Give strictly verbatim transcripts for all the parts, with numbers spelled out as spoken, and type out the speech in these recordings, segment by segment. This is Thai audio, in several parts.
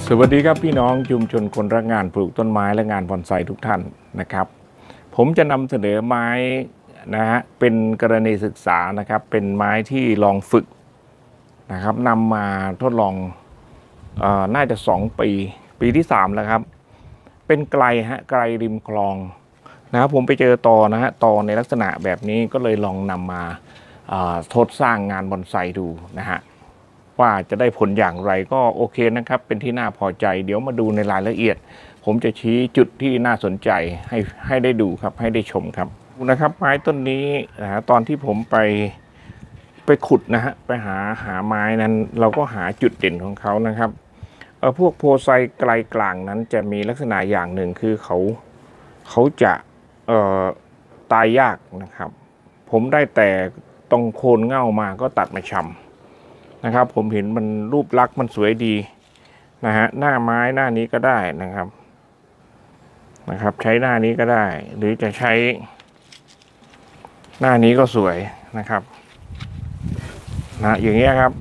สวัสดีครับพี่น้องชุมชนคนรักงานปลูกต้นไม้และงานบอนไซทุกท่านนะครับผมจะนำเสนอไม้นะฮะเป็นกรณีศึกษานะครับเป็นไม้ที่ลองฝึกนะครับนำมาทดลองเอ่อน่าจะสองปีปีที่สามแล้วครับเป็นไกลฮะไกลริมคลองนะครับผมไปเจอตอนะฮะตอในลักษณะแบบนี้ก็เลยลองนำมาทดสร้างงานบอนไซดูนะฮะว่าจะได้ผลอย่างไรก็โอเคนะครับเป็นที่น่าพอใจเดี๋ยวมาดูในรายละเอียดผมจะชี้จุดที่น่าสนใจให้ให้ได้ดูครับให้ได้ชมครับนะครับไม้ต้นนี้นะตอนที่ผมไปไปขุดนะฮะไปหาหาไม้นั้นเราก็หาจุดเด่นของเขานะครับเออพวกโพไซไกลกลางนั้นจะมีลักษณะอย่างหนึ่งคือเขาเขาจะเอ่อตายยากนะครับผมได้แต่ตรงโคนเง่ามาก็ตัดมาชำนะครับผมเห็นมันรูปลักษณ์มันสวยดีนะฮะหน้าไม้หน้านี้ก็ได้นะครับนะครับใช้หน้านี้ก็ได้หรือจะใช้หน้านี้ก็สวยนะครับนะอย่างเงี้ยครับ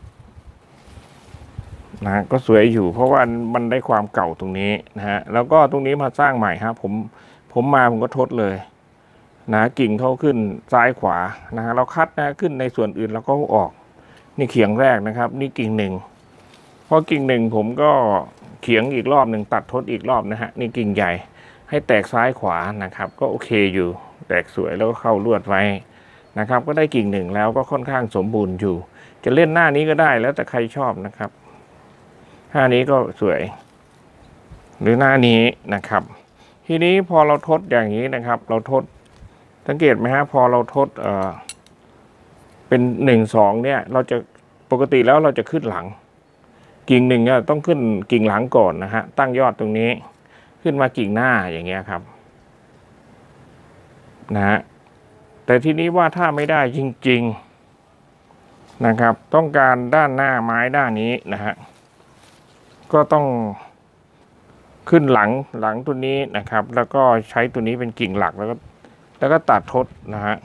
นะก็สวยอยู่เพราะว่ามันได้ความเก่าตรงนี้นะฮะแล้วก็ตรงนี้มาสร้างใหม่ครับผมผมมาผมก็ทดเลยนะกิ่งเขาขึ้นซ้ายขวานะฮะเราคัดนะขึ้นในส่วนอื่นเราก็ออกนี่เขียงแรกนะครับนี่กิ่งหนึ่งพอกิ่งหนึ่งผมก็เขียงอีกรอบหนึ่งตัดทดอีกรอบนะฮะนี่กิ่งใหญ่ให้แตกซ้ายขวานะครับก็โอเคอยู่แตกสวยแล้วก็เข้าลวดไว้นะครับก็ได้กิ่งหนึ่งแล้วก็ค่อนข้างสมบูรณ์อยู่จะเล่นหน้านี้ก็ได้แล้วแต่ใครชอบนะครับหน้านี้ก็สวยหรือหน้านี้นะครับทีนี้พอเราทดอย่างนี้นะครับเราทดสังเกตไหมฮะพอเราทดเอ่อเป็นหนึ่งสองเนี่ยเราจะปกติแล้วเราจะขึ้นหลังกิ่งหนึ่งเนี่ยต้องขึ้นกิ่งหลังก่อนนะฮะตั้งยอดตรงนี้ขึ้นมากิ่งหน้าอย่างเงี้ยครับนะฮะแต่ทีนี้ว่าถ้าไม่ได้จริงๆนะครับต้องการด้านหน้าไม้ด้านนี้นะฮะก็ต้องขึ้นหลังหลังตัวนี้นะครับแล้วก็ใช้ตัวนี้เป็นกิ่งหลักแล้วก็แล้วก็ตัดทดนะฮะ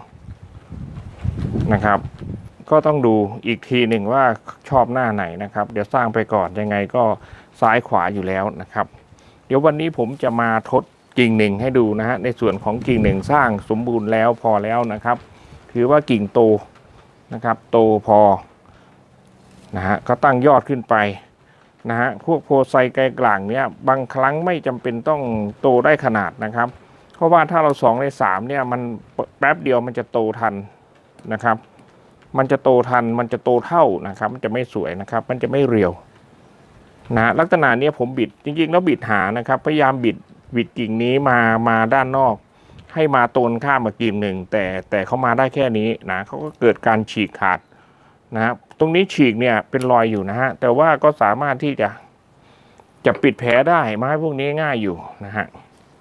นะครับก็ต้องดูอีกทีหนึ่งว่าชอบหน้าไหนนะครับเดี๋ยวสร้างไปก่อนยังไงก็ซ้ายขวาอยู่แล้วนะครับเดี๋ยววันนี้ผมจะมาทดกิ่งหนึ่งให้ดูนะฮะในส่วนของกิ่งหนึ่งสร้างสมบูรณ์แล้วพอแล้วนะครับถือว่ากิ่งโตนะครับโตพอนะฮะก็ตั้งยอดขึ้นไปนะฮะพวกโพไซไกลกลางเนี้ยบางครั้งไม่จำเป็นต้องโตได้ขนาดนะครับเพราะว่าถ้าเราสองในสามเนี่ยมันแป๊บเดียวมันจะโตทันนะครับมันจะโตทันมันจะโตเท่านะครับมันจะไม่สวยนะครับมันจะไม่เรียวนะลักษณะนี้ผมบิดจริงๆแล้วบิดหานะครับพยายามบิดบิดกิ่งนี้มามาด้านนอกให้มาตนข้ามมากิ่งหนึ่งแต่แต่เขามาได้แค่นี้นะเขาก็เกิดการฉีกขาดนะตรงนี้ฉีกเนี่ยเป็นรอยอยู่นะฮะแต่ว่าก็สามารถที่จะจะปิดแผลได้ไม้พวกนี้ง่ายอยู่นะฮะ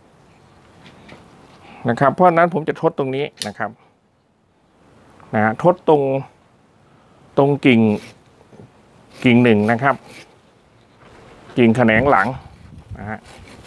นะครับเพราะนั้นผมจะทดตรงนี้นะครับนะทดตรงตรงกิ่งกิ่งหนึ่งนะครับกิ่งแขนงหลังนะฮะ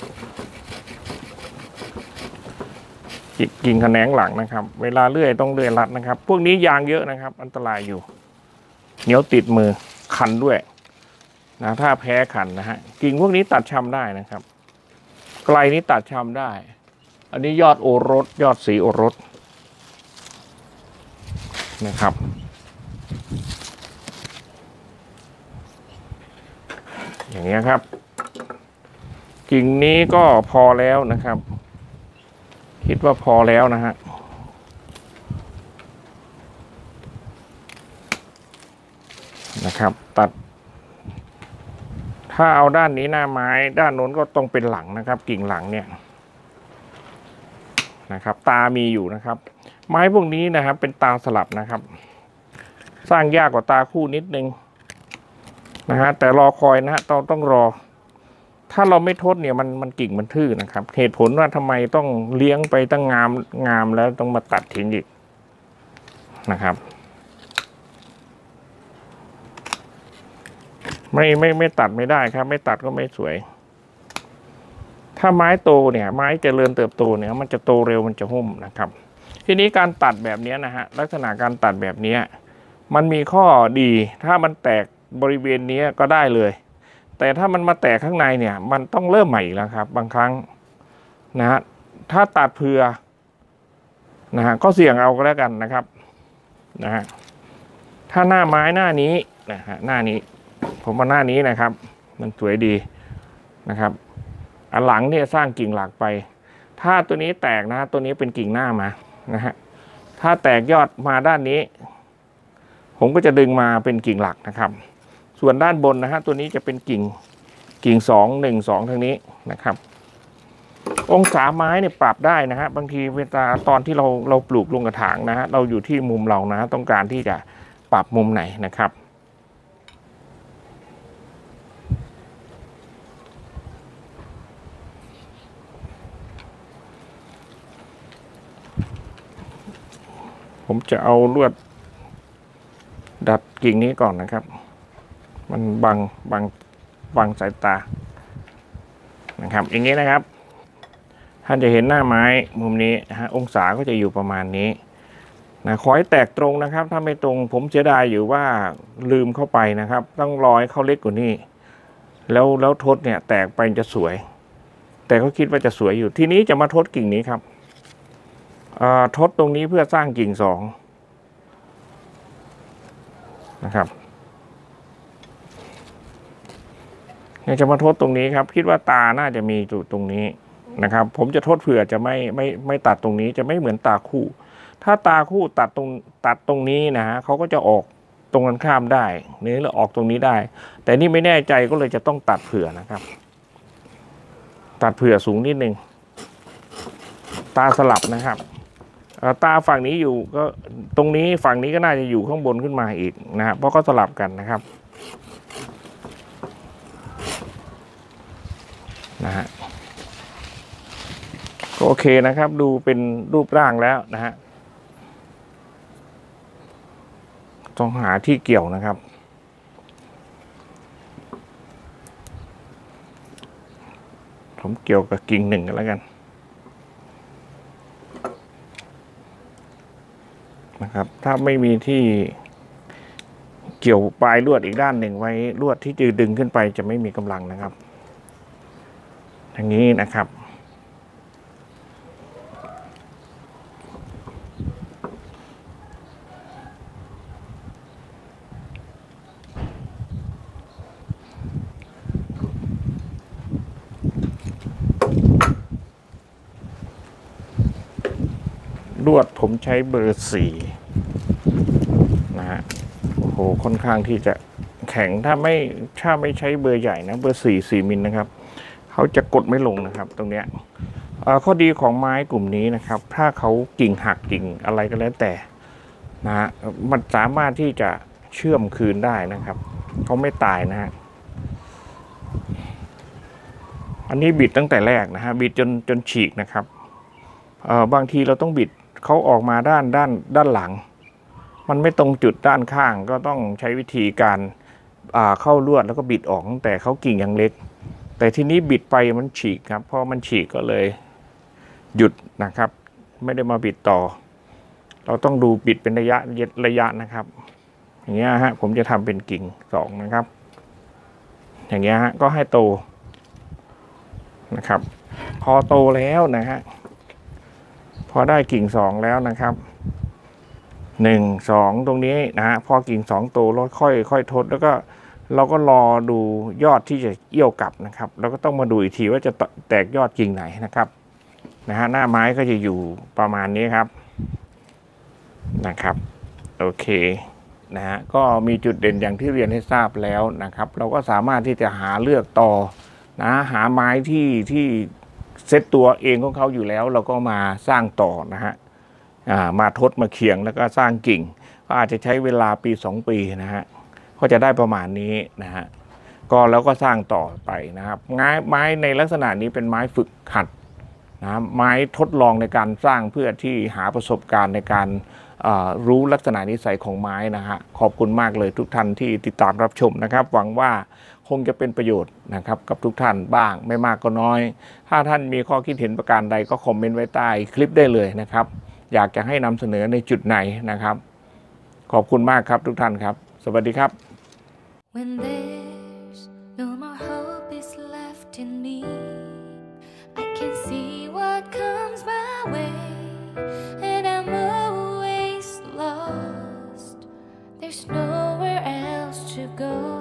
กิ่งแขนงหลังนะครับเวลาเลื่อยต้องเลื่อยรัดนะครับพวกนี้ยางเยอะนะครับอันตรายอยู่เหนียวติดมือคันด้วยนะถ้าแพ้คันนะฮะกิ่งพวกนี้ตัดชำได้นะครับไกลนี้ตัดชำได้อันนี้ยอดโอรสยอดสีโอรสนะครับอย่างนี้ครับกิ่งนี้ก็พอแล้วนะครับคิดว่าพอแล้วนะฮะนะครับตัดถ้าเอาด้านนี้หน้าไม้ด้านโน้นก็ต้องเป็นหลังนะครับกิ่งหลังเนี่ยนะครับตามีอยู่นะครับไม้พวกนี้นะครับเป็นตาสลับนะครับสร้างยากกว่าตาคู่นิดนึงนะฮะแต่รอคอยนะฮะต้องต้องรอถ้าเราไม่ทดเนี่ยมันมันกิ่งมันทื่อนะครับเหตุผลว่าทำไมต้องเลี้ยงไปตั้งงามงามแล้วต้องมาตัดทิ้งอีกนะครับไม่ไม่ไม่ตัดไม่ได้ครับไม่ตัดก็ไม่สวยถ้าไม้โตเนี่ยไม้เจริญเติบโตเนี่ยมันจะโตเร็วมันจะหุ้มนะครับทีนี้การตัดแบบนี้นะฮะลักษณะการตัดแบบนี้มันมีข้อดีถ้ามันแตกบริเวณนี้ก็ได้เลยแต่ถ้ามันมาแตกข้างในเนี่ยมันต้องเริ่มใหม่อีกแล้วครับบางครั้งนะฮะถ้าตัดเผื่อนะฮะก็เสี่ยงเอาก็แล้วกันนะครับนะฮะถ้าหน้าไม้หน้านี้นะฮะหน้านี้ผมว่าหน้านี้นะครับมันสวยดีนะครับอันหลังเนี่ยสร้างกิ่งหลักไปถ้าตัวนี้แตกนะตัวนี้เป็นกิ่งหน้ามานะฮะถ้าแตกยอดมาด้านนี้ผมก็จะดึงมาเป็นกิ่งหลักนะครับส่วนด้านบนนะฮะตัวนี้จะเป็นกิ่งกิ่งสองหนึ่งสองทางนี้นะครับองศาไม้เนี่ยปรับได้นะฮะบางทีเวลาตอนที่เราเราปลูกลงกระถางนะฮะเราอยู่ที่มุมเรานะต้องการที่จะปรับมุมไหนนะครับผมจะเอาลวดดัดกิ่งนี้ก่อนนะครับมันบังบังบังสายตานะครับอย่างนี้นะครับท่านจะเห็นหน้าไม้มุมนี้ฮะองศาก็จะอยู่ประมาณนี้นะขอให้แตกตรงนะครับถ้าไม่ตรงผมเสียดายอยู่ว่าลืมเข้าไปนะครับต้องรอให้เขาเล็กกว่านี้แล้วแล้วทดเนี่ยแตกไปจะสวยแต่เขาคิดว่าจะสวยอยู่ทีนี้จะมาทดกิ่งนี้ครับทดตรงนี้เพื่อสร้างกิ่งสองนะครับเนี่ยจะมาทดตรงนี้ครับคิดว่าตาน่าจะมีจุดตรงนี้นะครับผมจะทดเผื่อจะไม่ไม่ไม่ตัดตรงนี้จะไม่เหมือนตาคู่ถ้าตาคู่ตัดตรงตัดตรงนี้นะฮะเขาก็จะออกตรงกันข้ามได้นี่แล้วออกตรงนี้ได้แต่นี่ไม่แน่ใจก็เลยจะต้องตัดเผื่อนะครับตัดเผื่อสูงนิดนึงตาสลับนะครับตาฝั่งนี้อยู่ก็ตรงนี้ฝั่งนี้ก็น่าจะอยู่ข้างบนขึ้นมาอีกนะครับเพราะก็สลับกันนะครับนะฮะก็โอเคนะครับดูเป็นรูปร่างแล้วนะฮะต้องหาที่เกี่ยวนะครับผมเกี่ยวกับกิ่งหนึ่งกันแล้วกันนะครับถ้าไม่มีที่เกี่ยวปลายลวดอีกด้านหนึ่งไว้ลวดที่จะดึงขึ้นไปจะไม่มีกำลังนะครับอย่างนี้นะครับลวดผมใช้เบอร์สี่นะฮะโอ้โหค่อนข้างที่จะแข็งถ้าไม่ถ้าไม่ใช้เบอร์ใหญ่นะเบอร์สี่สี่มิลนะครับเขาจะกดไม่ลงนะครับตรงเนี้ยข้อดีของไม้กลุ่มนี้นะครับถ้าเขากิ่งหักกิ่งอะไรก็แล้วแต่นะฮะมันสามารถที่จะเชื่อมคืนได้นะครับเขาไม่ตายนะฮะอันนี้บิดตั้งแต่แรกนะฮะบิดจนจนฉีกนะครับบางทีเราต้องบิดเขาออกมาด้านด้านด้านหลังมันไม่ตรงจุดด้านข้างก็ต้องใช้วิธีการเข้าลวดแล้วก็บิดออกตั้งแต่เขากิ่งยังเล็กแต่ทีนี้บิดไปมันฉีกครับพอมันฉีกก็เลยหยุดนะครับไม่ได้มาบิดต่อเราต้องดูบิดเป็นระยะระยะนะครับอย่างเงี้ยฮะผมจะทำเป็นกิ่งสองนะครับอย่างเงี้ยฮะก็ให้โตนะครับพอโตแล้วนะฮะพอได้กิ่งสองแล้วนะครับหนึ่งสองตรงนี้นะฮะพอกิ่งสองโตแล้วค่อยค่อยทดแล้วก็เราก็รอดูยอดที่จะเอี้ยวกลับนะครับแล้วก็ต้องมาดูอีกทีว่าจะแตกยอดกิ่งไหนนะครับนะฮะหน้าไม้ก็จะอยู่ประมาณนี้ครับนะครับโอเคนะฮะก็มีจุดเด่นอย่างที่เรียนให้ทราบแล้วนะครับเราก็สามารถที่จะหาเลือกต่อนะหาไม้ที่ที่เซตตัวเองของเขาอยู่แล้วเราก็มาสร้างต่อนะฮะมาทดมาเคียงแล้วก็สร้างกิ่งก็อาจจะใช้เวลาปีสองปีนะฮะก็จะได้ประมาณนี้นะฮะก็แล้วก็สร้างต่อไปนะครับไม้ไม้ในลักษณะนี้เป็นไม้ฝึกหัดนะไม้ทดลองในการสร้างเพื่อที่หาประสบการณ์ในการรู้ลักษณะนิสัยของไม้นะฮะขอบคุณมากเลยทุกท่านที่ติดตามรับชมนะครับหวังว่าคงจะเป็นประโยชน์นะครับกับทุกท่านบ้างไม่มากก็น้อยถ้าท่านมีข้อคิดเห็นประการใดก็คอมเมนต์ไว้ใต้คลิปได้เลยนะครับอยากจะให้นำเสนอในจุดไหนนะครับขอบคุณมากครับทุกท่านครับสวัสดีครับ When there's no more hope in me. I can see what comes my way, and I'm always lost. There's nowhere else to go.